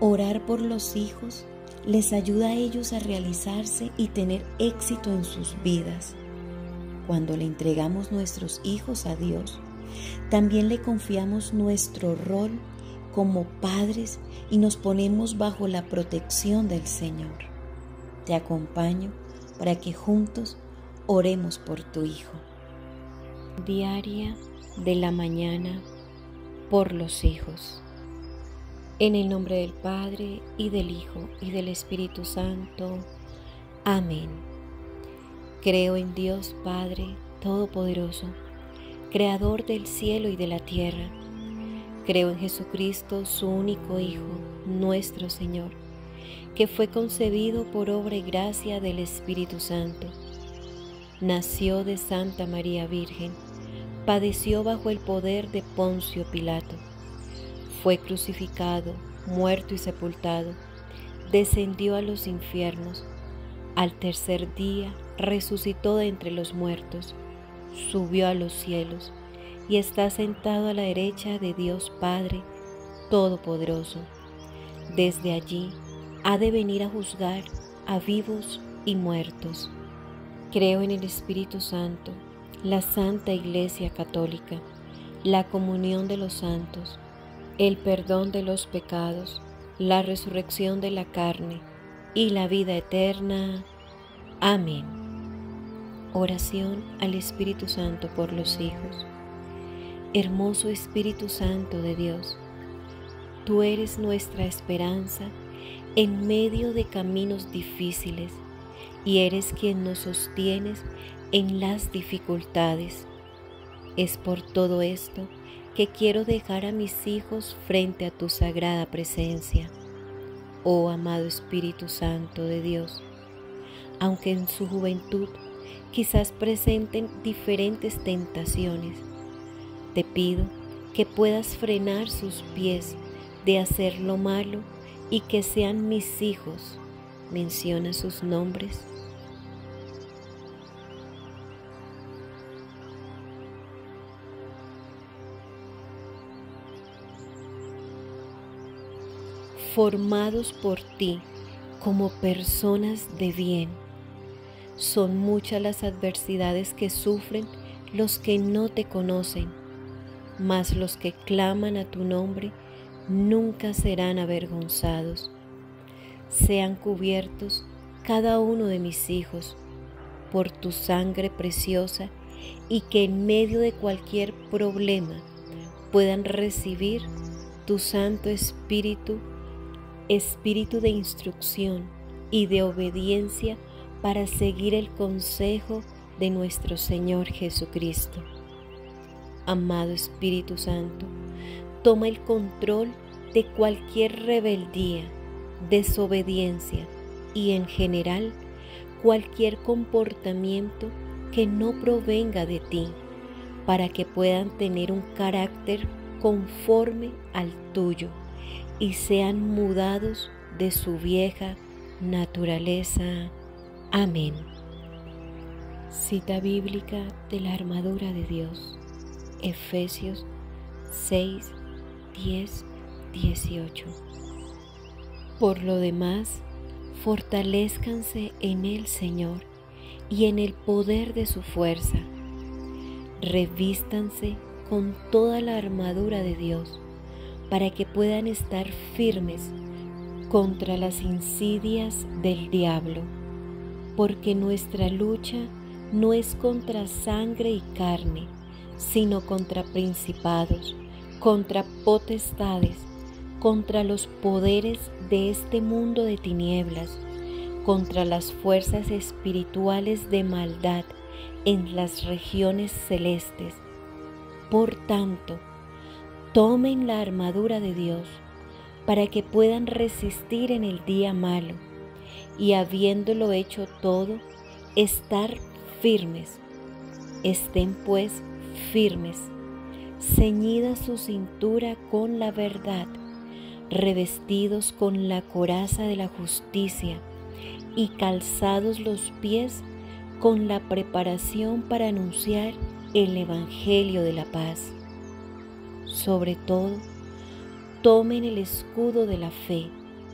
Orar por los hijos les ayuda a ellos a realizarse y tener éxito en sus vidas. Cuando le entregamos nuestros hijos a Dios, también le confiamos nuestro rol como padres y nos ponemos bajo la protección del Señor. Te acompaño para que juntos oremos por tu hijo. Diaria de la mañana por los hijos. En el nombre del Padre, y del Hijo, y del Espíritu Santo. Amén. Creo en Dios Padre Todopoderoso, Creador del cielo y de la tierra. Creo en Jesucristo, su único Hijo, nuestro Señor, que fue concebido por obra y gracia del Espíritu Santo. Nació de Santa María Virgen, padeció bajo el poder de Poncio Pilato. Fue crucificado, muerto y sepultado, descendió a los infiernos. Al tercer día resucitó de entre los muertos, subió a los cielos y está sentado a la derecha de Dios Padre Todopoderoso. Desde allí ha de venir a juzgar a vivos y muertos. Creo en el Espíritu Santo, la Santa Iglesia Católica, la comunión de los santos, el perdón de los pecados, la resurrección de la carne y la vida eterna. Amén. Oración al Espíritu Santo por los hijos. Hermoso Espíritu Santo de Dios, tú eres nuestra esperanza en medio de caminos difíciles y eres quien nos sostienes en las dificultades. Es por todo esto que quiero dejar a mis hijos frente a tu sagrada presencia. Oh amado Espíritu Santo de Dios, aunque en su juventud quizás presenten diferentes tentaciones, te pido que puedas frenar sus pies de hacer lo malo y que sean mis hijos. Menciona sus nombres. Formados por ti como personas de bien. Son muchas las adversidades que sufren los que no te conocen, mas los que claman a tu nombre nunca serán avergonzados. Sean cubiertos cada uno de mis hijos por tu sangre preciosa y que en medio de cualquier problema puedan recibir tu Santo Espíritu, Espíritu de instrucción y de obediencia para seguir el consejo de nuestro Señor Jesucristo. Amado Espíritu Santo, toma el control de cualquier rebeldía, desobediencia y en general cualquier comportamiento que no provenga de ti, para que puedan tener un carácter conforme al tuyo y sean mudados de su vieja naturaleza. Amén. Cita bíblica de la armadura de Dios, Efesios 6, 10, 18. Por lo demás, fortalézcanse en el Señor y en el poder de su fuerza. Revístanse con toda la armadura de Dios, para que puedan estar firmes contra las insidias del diablo, porque nuestra lucha no es contra sangre y carne, sino contra principados, contra potestades, contra los poderes de este mundo de tinieblas, contra las fuerzas espirituales de maldad en las regiones celestes. Por tanto, tomen la armadura de Dios para que puedan resistir en el día malo y, habiéndolo hecho todo, estar firmes. Estén pues firmes, ceñida su cintura con la verdad, revestidos con la coraza de la justicia y calzados los pies con la preparación para anunciar el Evangelio de la paz. Sobre todo, tomen el escudo de la fe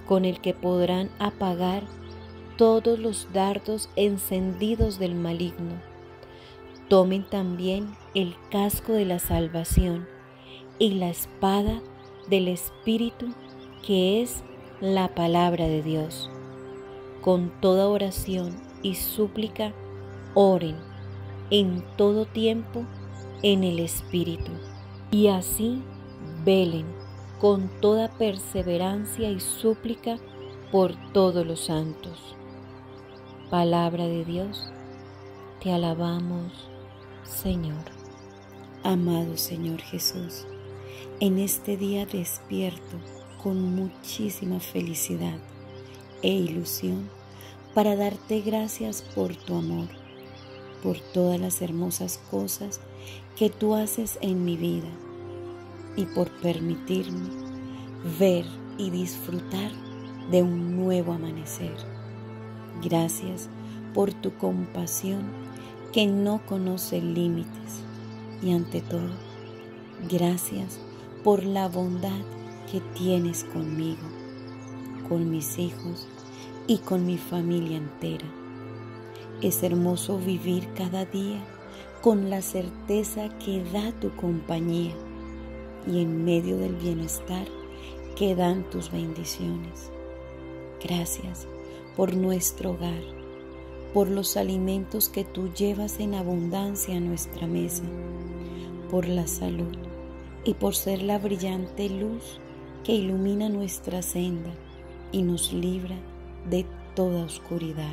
con el que podrán apagar todos los dardos encendidos del maligno. Tomen también el casco de la salvación y la espada del Espíritu, que es la palabra de Dios. Con toda oración y súplica, oren en todo tiempo en el Espíritu, y así velen con toda perseverancia y súplica por todos los santos. Palabra de Dios, te alabamos, Señor. Amado Señor Jesús, en este día despierto con muchísima felicidad e ilusión para darte gracias por tu amor, por todas las hermosas cosas que tú haces en mi vida y por permitirme ver y disfrutar de un nuevo amanecer. Gracias por tu compasión que no conoce límites y ante todo, gracias por la bondad que tienes conmigo, con mis hijos y con mi familia entera. Es hermoso vivir cada día con la certeza que da tu compañía y en medio del bienestar que dan tus bendiciones. Gracias por nuestro hogar, por los alimentos que tú llevas en abundancia a nuestra mesa, por la salud y por ser la brillante luz que ilumina nuestra senda y nos libra de toda oscuridad.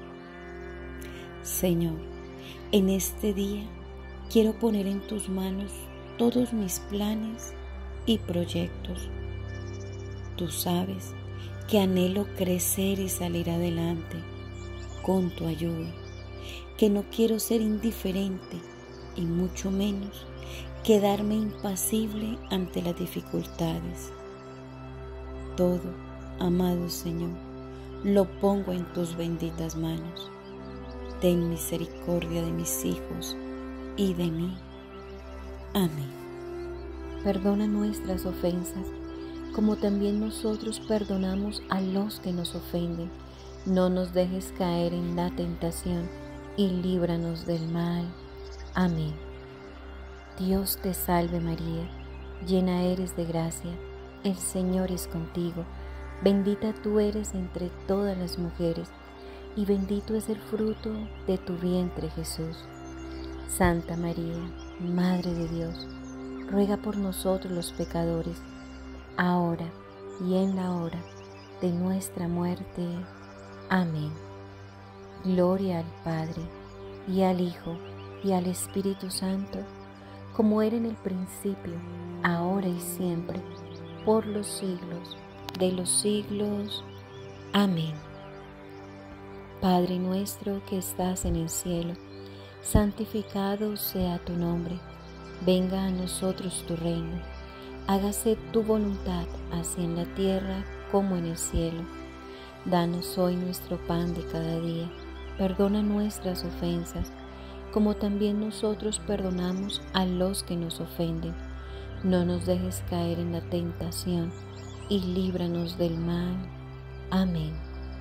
Señor, en este día quiero poner en tus manos todos mis planes y proyectos. Tú sabes que anhelo crecer y salir adelante con tu ayuda, que no quiero ser indiferente y mucho menos quedarme impasible ante las dificultades. Todo, amado Señor, lo pongo en tus benditas manos. Ten misericordia de mis hijos y de mí. Amén. Perdona nuestras ofensas, como también nosotros perdonamos a los que nos ofenden. No nos dejes caer en la tentación y líbranos del mal. Amén. Dios te salve María, llena eres de gracia, el Señor es contigo. Bendita tú eres entre todas las mujeres, y bendito es el fruto de tu vientre, Jesús. Santa María, Madre de Dios, ruega por nosotros los pecadores, ahora y en la hora de nuestra muerte. Amén. Gloria al Padre, y al Hijo, y al Espíritu Santo, como era en el principio, ahora y siempre, por los siglos de los siglos. Amén. Padre nuestro que estás en el cielo, santificado sea tu nombre. Venga a nosotros tu reino. Hágase tu voluntad, así en la tierra como en el cielo. Danos hoy nuestro pan de cada día. Perdona nuestras ofensas, como también nosotros perdonamos a los que nos ofenden. No nos dejes caer en la tentación y líbranos del mal. Amén.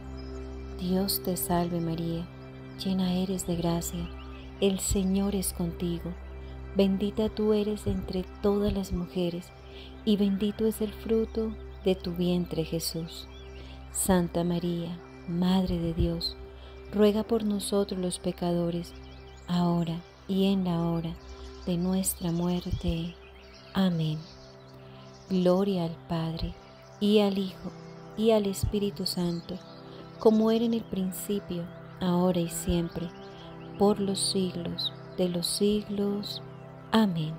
Dios te salve María, llena eres de gracia, el Señor es contigo. Bendita tú eres entre todas las mujeres, y bendito es el fruto de tu vientre Jesús. Santa María, Madre de Dios, ruega por nosotros los pecadores, ahora y en la hora de nuestra muerte. Amén. Gloria al Padre, y al Hijo, y al Espíritu Santo, como era en el principio, ahora y siempre, por los siglos de los siglos. Amén.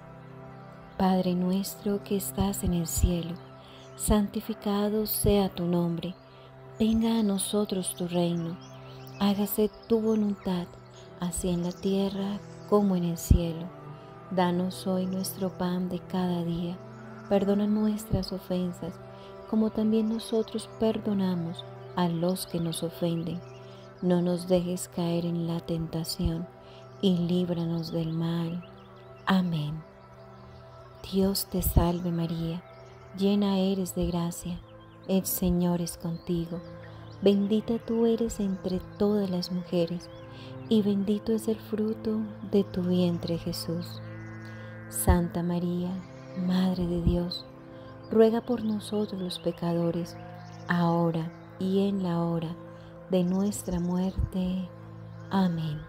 Padre nuestro que estás en el cielo, santificado sea tu nombre. Venga a nosotros tu reino. Hágase tu voluntad, así en la tierra como en el cielo. Danos hoy nuestro pan de cada día. Perdona nuestras ofensas, como también nosotros perdonamos a los que nos ofenden. No nos dejes caer en la tentación y líbranos del mal. Amén. Dios te salve María, llena eres de gracia, El Señor es contigo. Bendita tú eres entre todas las mujeres, y bendito es el fruto de tu vientre, Jesús. Santa María, Madre de Dios, ruega por nosotros los pecadores, ahora y en la hora de nuestra muerte. Amén.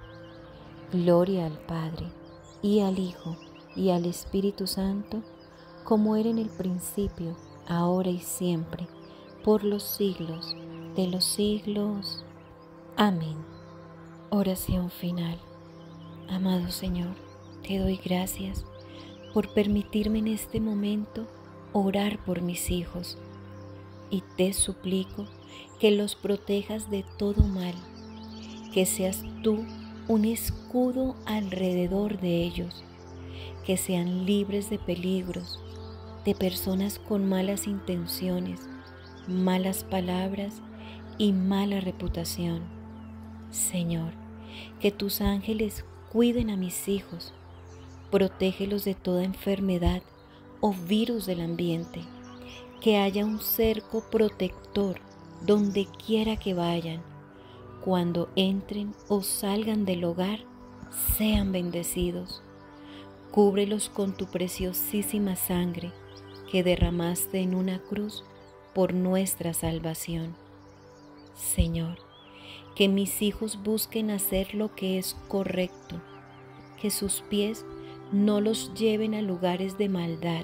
Gloria al Padre, y al Hijo, y al Espíritu Santo, como era en el principio, ahora y siempre, por los siglos de los siglos. Amén. Oración final. Amado Señor, te doy gracias por permitirme en este momento orar por mis hijos, y te suplico que los protejas de todo mal, que seas tú un escudo alrededor de ellos, que sean libres de peligros, de personas con malas intenciones, malas palabras y mala reputación. Señor, que tus ángeles cuiden a mis hijos, protégelos de toda enfermedad o virus del ambiente, que haya un cerco protector donde quiera que vayan. Cuando entren o salgan del hogar, sean bendecidos. Cúbrelos con tu preciosísima sangre que derramaste en una cruz por nuestra salvación. Señor, que mis hijos busquen hacer lo que es correcto, que sus pies no los lleven a lugares de maldad.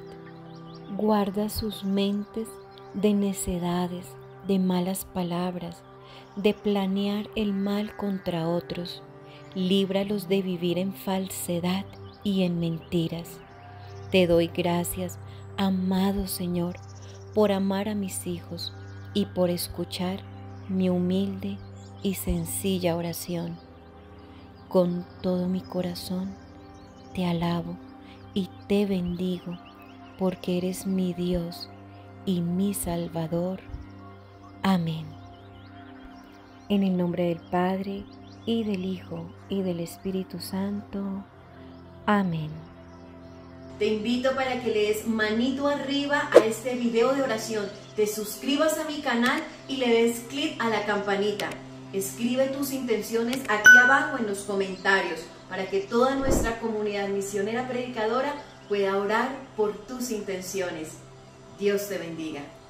Guarda sus mentes de necedades, de malas palabras, de planear el mal contra otros. Líbralos de vivir en falsedad y en mentiras. Te doy gracias, amado Señor, por amar a mis hijos y por escuchar mi humilde y sencilla oración. Con todo mi corazón te alabo y te bendigo, porque eres mi Dios y mi Salvador. Amén. En el nombre del Padre, y del Hijo, y del Espíritu Santo. Amén. Te invito para que le des manito arriba a este video de oración, te suscribas a mi canal y le des clic a la campanita. Escribe tus intenciones aquí abajo en los comentarios para que toda nuestra comunidad misionera predicadora pueda orar por tus intenciones. Dios te bendiga.